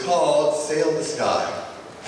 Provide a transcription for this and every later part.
called Sail the Sky.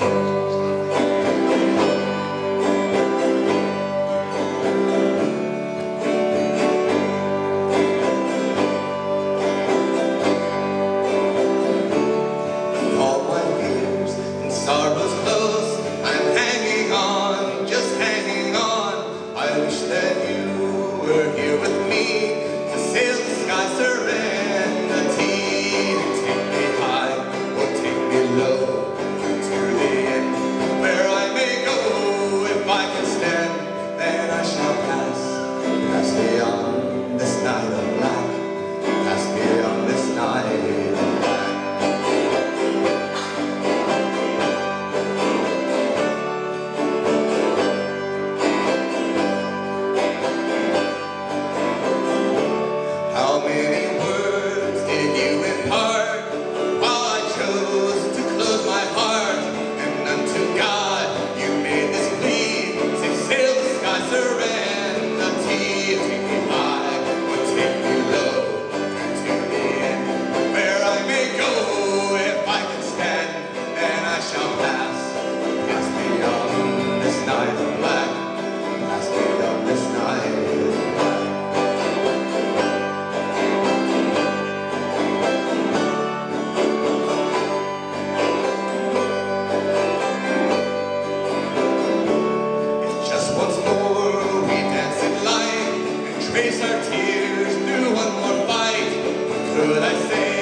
All my fears and sorrows close, I'm hanging on, just hanging on. I wish that you were here with me to sail the sky serenity. Take me high or take me low to the end where I may go. If I can stand, then I shall pass beyond this night of black, pass beyond this night of black. How many words did you impart while I chose to close my heart? And unto God you made this plea, say sail the sky serenity. Take me high or take me low to the end where I may go. If I can stand, then I shall pass beyond this night of black, pass beyond this night of black. Trace our tears through one more fight. What could I say?